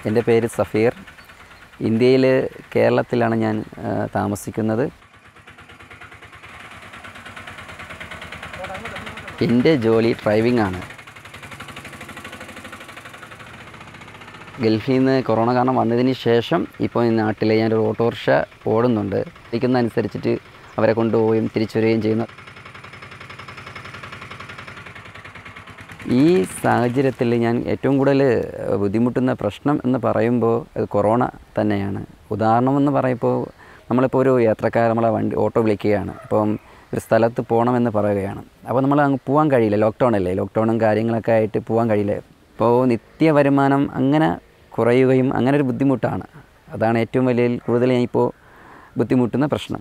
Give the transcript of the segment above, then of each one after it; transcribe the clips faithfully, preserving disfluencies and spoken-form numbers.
എൻ്റെ പേര് സഫീർ. ഇന്ത്യയിൽ കേരളത്തിലാണ് ഞാൻ താമസിക്കുന്നത്. എൻ്റെ ജോലി ഡ്രൈവിംഗ് ആണ്. ഗൾഫിൽ നിന്ന് കൊറോണ കാരണം വന്നതിന് ശേഷം ഇപ്പോൾ ഈ നാട്ടിൽ ഞാനൊരു ഓട്ടോറിക്ഷ ഓടുന്നുണ്ട്. ഇരിക്കുന്നതനുസരിച്ചിട്ട് അവരെ കൊണ്ടുപോവുകയും തിരിച്ചു വരികയും ചെയ്യുന്നു. ഈ സാഹചര്യത്തിൽ ഞാൻ ഏറ്റവും കൂടുതൽ ബുദ്ധിമുട്ടുന്ന പ്രശ്നം എന്ന് പറയുമ്പോൾ അത് കൊറോണ തന്നെയാണ്. ഉദാഹരണം എന്ന് പറയുമ്പോൾ നമ്മളിപ്പോൾ ഒരു യാത്രക്കാർ നമ്മളെ വണ്ടി ഓട്ടോ വിളിക്കുകയാണ്, അപ്പം ഒരു സ്ഥലത്ത് പോകണമെന്ന് പറയുകയാണ്. അപ്പോൾ നമ്മൾ അങ്ങ് പോകാൻ കഴിയില്ല, ലോക്ക്ഡൗൺ അല്ലേ, ലോക്ക്ഡൗണും കാര്യങ്ങളൊക്കെ ആയിട്ട് പോകാൻ കഴിയില്ല. അപ്പോൾ നിത്യ വരുമാനം അങ്ങനെ കുറയുകയും അങ്ങനെ ഒരു ബുദ്ധിമുട്ടാണ്. അതാണ് ഏറ്റവും വലിയ കൂടുതൽ ഞാൻ ഇപ്പോൾ ബുദ്ധിമുട്ടുന്ന പ്രശ്നം.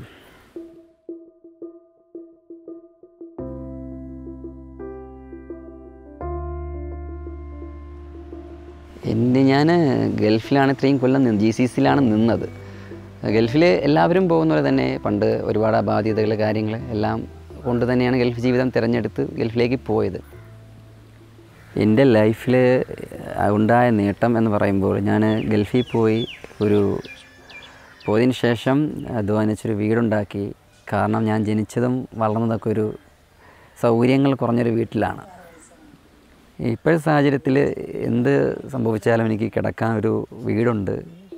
എൻ്റെ ഞാൻ ഗൾഫിലാണ് ഇത്രയും കൊല്ലം നിന്ന് ജി സി സിയിലാണ് നിന്നത്. ഗൾഫിൽ എല്ലാവരും പോകുന്ന പോലെ തന്നെ പണ്ട് ഒരുപാട് ബാധ്യതകൾ കാര്യങ്ങൾ എല്ലാം കൊണ്ട് തന്നെയാണ് ഗൾഫ് ജീവിതം തിരഞ്ഞെടുത്ത് ഗൾഫിലേക്ക് പോയത്. എൻ്റെ ലൈഫിൽ ഉണ്ടായ നേട്ടം എന്ന് പറയുമ്പോൾ ഞാൻ ഗൾഫിൽ പോയി ഒരു പോയതിന് ശേഷം അധ്വാനിച്ചൊരു വീടുണ്ടാക്കി. കാരണം ഞാൻ ജനിച്ചതും വളർന്നതൊക്കെ ഒരു സൗകര്യങ്ങൾ കുറഞ്ഞൊരു വീട്ടിലാണ്. ഇപ്പോഴത്തെ സാഹചര്യത്തിൽ എന്ത് സംഭവിച്ചാലും എനിക്ക് കിടക്കാൻ ഒരു വീടുണ്ട്.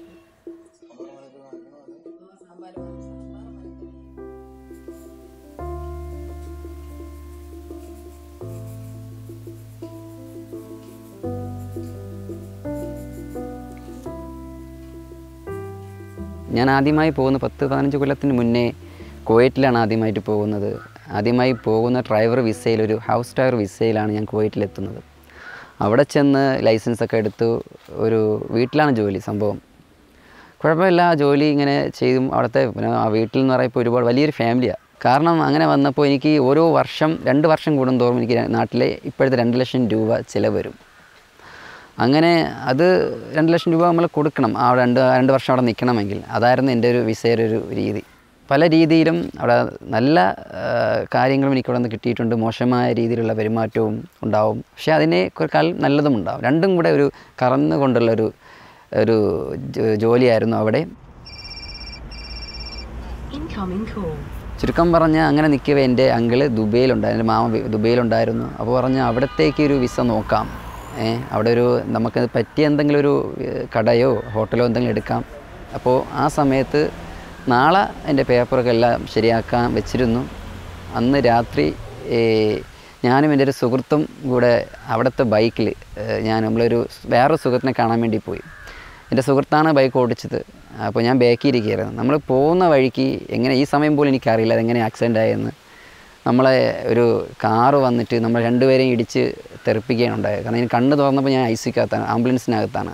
ഞാൻ ആദ്യമായി പോകുന്ന പത്ത് പതിനഞ്ച് കൊല്ലത്തിന് മുന്നേ കുവൈറ്റിലാണ് ആദ്യമായിട്ട് പോകുന്നത്. ആദ്യമായി പോകുന്ന ഡ്രൈവർ വിസയിൽ, ഒരു ഹൗസ് ഡ്രൈവർ വിസയിലാണ് ഞാൻ കുവൈറ്റിലെത്തുന്നത്. അവിടെ ചെന്ന് ലൈസൻസൊക്കെ എടുത്തു. ഒരു വീട്ടിലാണ് ജോലി. സംഭവം കുഴപ്പമില്ല, ജോലി ഇങ്ങനെ ചെയ്തും അവിടുത്തെ പിന്നെ ആ വീട്ടിൽ എന്ന് പറയുമ്പോൾ ഒരുപാട് വലിയൊരു ഫാമിലിയാണ്. കാരണം അങ്ങനെ വന്നപ്പോൾ എനിക്ക് ഓരോ വർഷം രണ്ട് വർഷം കൂടുന്തോറും എനിക്ക് നാട്ടിലെ ഇപ്പോഴത്തെ രണ്ട് ലക്ഷം രൂപ ചിലവ് വരും. അങ്ങനെ അത് രണ്ട് ലക്ഷം രൂപ നമ്മൾ കൊടുക്കണം ആ രണ്ട് രണ്ട് വർഷം അവിടെ നിൽക്കണമെങ്കിൽ. അതായിരുന്നു എൻ്റെ ഒരു വിസയുടെ ഒരു രീതി. പല രീതിയിലും അവിടെ നല്ല കാര്യങ്ങളും എനിക്കവിടെ നിന്ന് കിട്ടിയിട്ടുണ്ട്. മോശമായ രീതിയിലുള്ള പെരുമാറ്റവും ഉണ്ടാവും, പക്ഷേ അതിനേക്കാൾ നല്ലതും ഉണ്ടാവും. രണ്ടും കൂടെ ഒരു കറന്നുകൊണ്ടുള്ളൊരു ഒരു ജോലിയായിരുന്നു അവിടെ. ചുരുക്കം പറഞ്ഞാൽ അങ്ങനെ നിൽക്കവേ എൻ്റെ അങ്കിള് ദുബൈയിലുണ്ടായിരുന്നു, എൻ്റെ മാമ ദുബൈയിലുണ്ടായിരുന്നു. അപ്പോൾ പറഞ്ഞാൽ അവിടത്തേക്ക് ഒരു വിസ നോക്കാം, അവിടെ ഒരു നമുക്ക് പറ്റിയ എന്തെങ്കിലും ഒരു കടയോ ഹോട്ടലോ എന്തെങ്കിലും എടുക്കാം. അപ്പോൾ ആ സമയത്ത് നാളെ എൻ്റെ പേപ്പറൊക്കെ എല്ലാം ശരിയാക്കാൻ വെച്ചിരുന്നു. അന്ന് രാത്രി ഞാനും എൻ്റെ ഒരു സുഹൃത്തും കൂടെ അവിടുത്തെ ബൈക്കിൽ ഞാൻ നമ്മളൊരു വേറൊരു സുഹൃത്തിനെ കാണാൻ വേണ്ടി പോയി. എൻ്റെ സുഹൃത്താണ് ബൈക്ക് ഓടിച്ചത്. അപ്പോൾ ഞാൻ ബാക്കിൽ ഇരിക്കുകയായിരുന്നു. നമ്മൾ പോകുന്ന വഴിക്ക് എങ്ങനെ ഈ സമയം പോലും എനിക്കറിയില്ല അതെങ്ങനെ ആക്സിഡൻ്റ് ആയെന്ന്. നമ്മളെ ഒരു കാറ് വന്നിട്ട് നമ്മൾ രണ്ടുപേരെയും ഇടിച്ച് തെറിപ്പിക്കുകയാണ് ഉണ്ടായത്. കാരണം എനിക്ക് കണ്ണ് തുറന്നപ്പോൾ ഞാൻ ഐ സിക്കകത്താണ്, ആംബുലൻസിനകത്താണ്.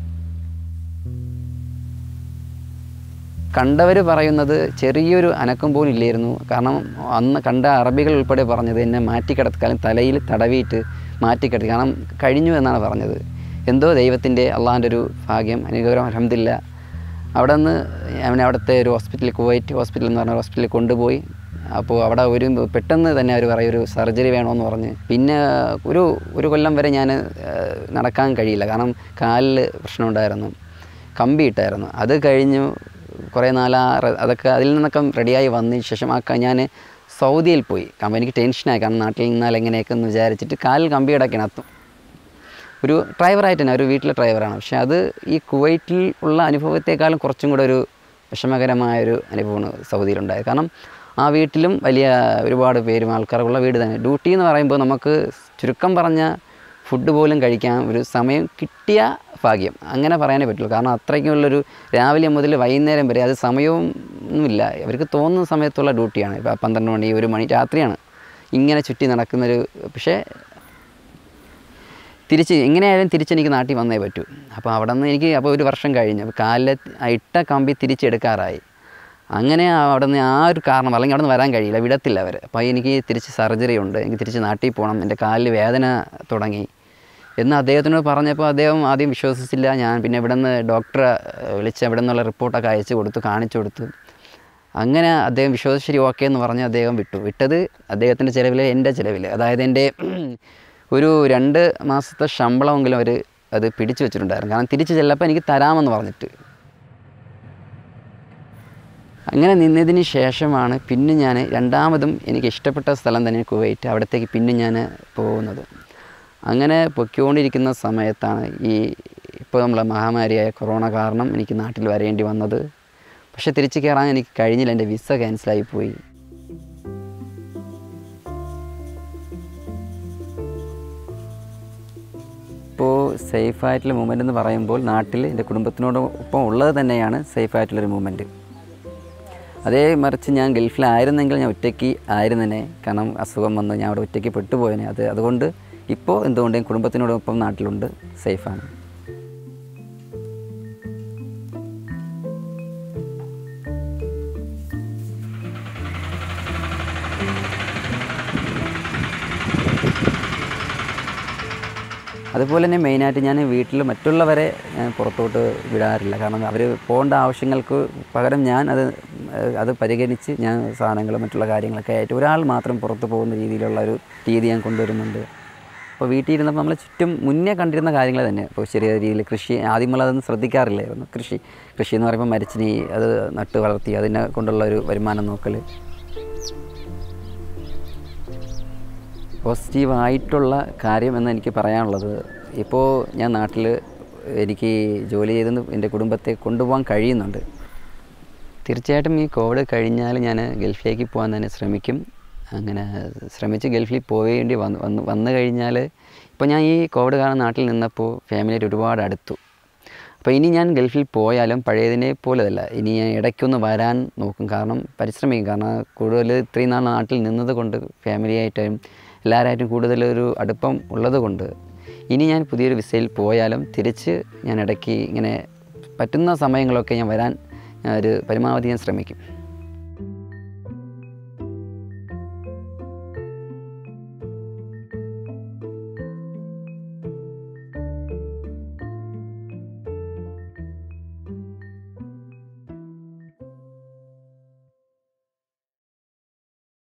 കണ്ടവർ പറയുന്നത് ചെറിയൊരു അനക്കം പോലും ഇല്ലായിരുന്നു. കാരണം അന്ന് കണ്ട അറബികൾ ഉൾപ്പെടെ പറഞ്ഞത് എന്നെ മാറ്റിക്കിടക്കാലും തലയിൽ തടവിയിട്ട് മാറ്റിക്കിടത്തി. കാരണം കഴിഞ്ഞു എന്നാണ് പറഞ്ഞത്. എന്തോ ദൈവത്തിൻ്റെ അള്ളാഹിൻ്റെ ഒരു ഭാഗ്യം, അനുഗ്രഹം, അൽഹംദുലില്ലാ. അവിടെ നിന്ന് അവനെ അവിടുത്തെ ഒരു ഹോസ്പിറ്റലിൽ, കുവൈറ്റ് ഹോസ്പിറ്റൽ എന്ന് പറഞ്ഞ ഹോസ്പിറ്റലിൽ കൊണ്ടുപോയി. അപ്പോൾ അവിടെ ഒരു പെട്ടെന്ന് തന്നെ അവർ പറയും ഒരു സർജറി വേണമെന്ന് പറഞ്ഞ്. പിന്നെ ഒരു ഒരു കൊല്ലം വരെ ഞാൻ നടക്കാൻ കഴിയില്ല. കാരണം കാലിൽ പ്രശ്നമുണ്ടായിരുന്നു, കമ്പി ഇട്ടായിരുന്നു. അത് കഴിഞ്ഞു കുറേ നാലാ അതൊക്കെ അതിൽ നിന്നൊക്കെ റെഡിയായി വന്നതിന് ശേഷം ആ ഞാൻ സൗദിയിൽ പോയി. കാരണം എനിക്ക് ടെൻഷനായി, കാരണം നാട്ടിൽ നിന്നാൽ എങ്ങനെയൊക്കെ എന്ന് വിചാരിച്ചിട്ട് കാലിൽ കമ്പി ഇടക്കിനകത്തും ഒരു ഡ്രൈവറായിട്ട് തന്നെ, ഒരു വീട്ടിലെ ഡ്രൈവറാണ്. പക്ഷേ അത് ഈ കുവൈറ്റിൽ ഉള്ള അനുഭവത്തെക്കാളും കുറച്ചും കൂടെ ഒരു വിഷമകരമായൊരു അനുഭവമാണ് സൗദിയിലുണ്ടായത്. കാരണം ആ വീട്ടിലും വലിയ ഒരുപാട് പേരും ആൾക്കാർക്കുള്ള വീട് തന്നെ. ഡ്യൂട്ടി എന്ന് പറയുമ്പോൾ നമുക്ക് ചുരുക്കം പറഞ്ഞ ഫുഡ് പോലും കഴിക്കാൻ ഒരു സമയം കിട്ടിയ ഭാഗ്യം, അങ്ങനെ പറയാനേ പറ്റുള്ളൂ. കാരണം അത്രയ്ക്കുള്ളൊരു രാവിലെ മുതൽ വൈകുന്നേരം വരെ അത് സമയവും ഒന്നുമില്ല. അവർക്ക് തോന്നുന്ന സമയത്തുള്ള ഡ്യൂട്ടിയാണ്. ഇപ്പോൾ പന്ത്രണ്ട് മണി ഒരു മണി രാത്രിയാണ് ഇങ്ങനെ ചുറ്റി നടക്കുന്നൊരു. പക്ഷേ തിരിച്ച് എങ്ങനെയായാലും തിരിച്ചെനിക്ക് നാട്ടിൽ വന്നേ പറ്റൂ. അപ്പോൾ അവിടെ നിന്ന് എനിക്ക് അപ്പോൾ ഒരു വർഷം കഴിഞ്ഞു. അപ്പോൾ കാലിലെ ഇട്ട കമ്പി തിരിച്ചെടുക്കാറായി. അങ്ങനെ അവിടെ നിന്ന് ആ ഒരു കാരണം, അല്ലെങ്കിൽ അവിടെ നിന്ന് വരാൻ കഴിയില്ല, വിടത്തില്ല അവർ. അപ്പോൾ എനിക്ക് തിരിച്ച് സർജറി ഉണ്ട്, എനിക്ക് തിരിച്ച് നാട്ടിൽ പോകണം, എൻ്റെ കാലിൽ വേദന തുടങ്ങി എന്ന് അദ്ദേഹത്തിനോട് പറഞ്ഞപ്പോൾ അദ്ദേഹം ആദ്യം വിശ്വസിച്ചില്ല. ഞാൻ പിന്നെ ഇവിടെ നിന്ന് ഡോക്ടറെ വിളിച്ച് അവിടെ നിന്നുള്ള റിപ്പോർട്ടൊക്കെ അയച്ചു കൊടുത്തു, കാണിച്ചു കൊടുത്തു. അങ്ങനെ അദ്ദേഹം വിശ്വസിച്ച് ശരി ഓക്കെ എന്ന് പറഞ്ഞ് അദ്ദേഹം വിട്ടു. വിട്ടത് അദ്ദേഹത്തിൻ്റെ ചിലവിൽ, എൻ്റെ ചിലവിൽ, അതായത് എൻ്റെ ഒരു രണ്ട് മാസത്തെ ശമ്പളമെങ്കിലും അവർ അത് പിടിച്ചു വെച്ചിട്ടുണ്ടായിരുന്നു. കാരണം തിരിച്ച് ചെല്ലപ്പോൾ എനിക്ക് തരാമെന്ന് പറഞ്ഞിട്ട്. അങ്ങനെ നിന്നതിന് ശേഷമാണ് പിന്നെ ഞാൻ രണ്ടാമതും എനിക്ക് ഇഷ്ടപ്പെട്ട സ്ഥലം തന്നെ കുവൈറ്റ്, അവിടത്തേക്ക് പിന്നെ ഞാൻ പോകുന്നത്. അങ്ങനെ പൊയ്ക്കൊണ്ടിരിക്കുന്ന സമയത്താണ് ഈ ഇപ്പോൾ നമ്മളെ മഹാമാരിയായ കൊറോണ കാരണം എനിക്ക് നാട്ടിൽ വരേണ്ടി വന്നത്. പക്ഷേ തിരിച്ച് കയറാൻ എനിക്ക് കഴിഞ്ഞില്ല, എൻ്റെ വിസ ക്യാൻസലായി. ഇപ്പോൾ സേഫായിട്ടുള്ള മൂവ്മെൻ്റ് എന്ന് പറയുമ്പോൾ നാട്ടിൽ എൻ്റെ കുടുംബത്തിനോടൊപ്പം ഉള്ളത് തന്നെയാണ് സേഫായിട്ടുള്ളൊരു മൂവ്മെൻറ്റ്. അതേ മറിച്ച് ഞാൻ ഗൾഫിലായിരുന്നെങ്കിൽ ഞാൻ ഒറ്റയ്ക്ക് ആയിരുന്നേനെ. കാരണം അസുഖം വന്ന് ഞാൻ അവിടെ ഒറ്റയ്ക്ക് പെട്ടുപോയനെ. അത് അതുകൊണ്ട് ഇപ്പോൾ എന്തുകൊണ്ടും കുടുംബത്തിനോടൊപ്പം നാട്ടിലുണ്ട്, സേഫാണ്. അതുപോലെ തന്നെ മെയിനായിട്ട് ഞാൻ വീട്ടിൽ മറ്റുള്ളവരെ ഞാൻ പുറത്തോട്ട് വിടാറില്ല. കാരണം അവർ പോകേണ്ട ആവശ്യങ്ങൾക്ക് പകരം ഞാൻ അത് അത് പരിഗണിച്ച് ഞാൻ സാധനങ്ങൾ മറ്റുള്ള കാര്യങ്ങളൊക്കെ ആയിട്ട് ഒരാൾ മാത്രം പുറത്ത് പോകുന്ന രീതിയിലുള്ള ഒരു രീതി ഞാൻ കൊണ്ടുവരുന്നുണ്ട്. അപ്പോൾ വീട്ടിൽ ഇരുന്നപ്പോൾ നമ്മൾ ചുറ്റും മുന്നേ കണ്ടിരുന്ന കാര്യങ്ങൾ തന്നെ. ഇപ്പോൾ ചെറിയ രീതിയിൽ കൃഷി ആദ്യം അതൊന്നും ശ്രദ്ധിക്കാറില്ലായിരുന്നു. കൃഷി കൃഷി എന്ന് പറയുമ്പോൾ മരച്ചിനി അത് നട്ട് വളർത്തി അതിനെ കൊണ്ടുള്ള ഒരു വരുമാനം നോക്കൽ. പോസിറ്റീവായിട്ടുള്ള കാര്യം എന്ന് എനിക്ക് പറയാനുള്ളത്, ഇപ്പോൾ ഞാൻ നാട്ടിൽ എനിക്ക് ജോലി ചെയ്ത് എൻ്റെ കുടുംബത്തെ കൊണ്ടുപോകാൻ കഴിയുന്നുണ്ട്. തീർച്ചയായിട്ടും ഈ കോവിഡ് കഴിഞ്ഞാൽ ഞാൻ ഗൾഫിലേക്ക് പോകാൻ തന്നെ ശ്രമിക്കും. അങ്ങനെ ശ്രമിച്ച് ഗൾഫിൽ പോവേണ്ടി വന്ന് വന്ന് വന്നു കഴിഞ്ഞാൽ ഇപ്പോൾ ഞാൻ ഈ കോവിഡ് കാരണം നാട്ടിൽ നിന്നപ്പോൾ ഫാമിലിയായിട്ട് ഒരുപാട് അടുത്തു. അപ്പോൾ ഇനി ഞാൻ ഗൾഫിൽ പോയാലും പഴയതിനെ പോലെയല്ല, ഇനി ഞാൻ ഇടയ്ക്കൊന്ന് വരാൻ നോക്കും. കാരണം പരിശ്രമിക്കും. കാരണം കൂടുതൽ ഇത്രയും നാൾ നാട്ടിൽ നിന്നത് കൊണ്ട് ഫാമിലിയായിട്ടും എല്ലാവരായിട്ടും കൂടുതലൊരു അടുപ്പം ഉള്ളത് കൊണ്ട് ഇനി ഞാൻ പുതിയൊരു വിസയിൽ പോയാലും തിരിച്ച് ഞാൻ ഇടയ്ക്ക് ഇങ്ങനെ പറ്റുന്ന സമയങ്ങളൊക്കെ ഞാൻ വരാൻ ഒരു പരമാവധി ഞാൻ ശ്രമിക്കും.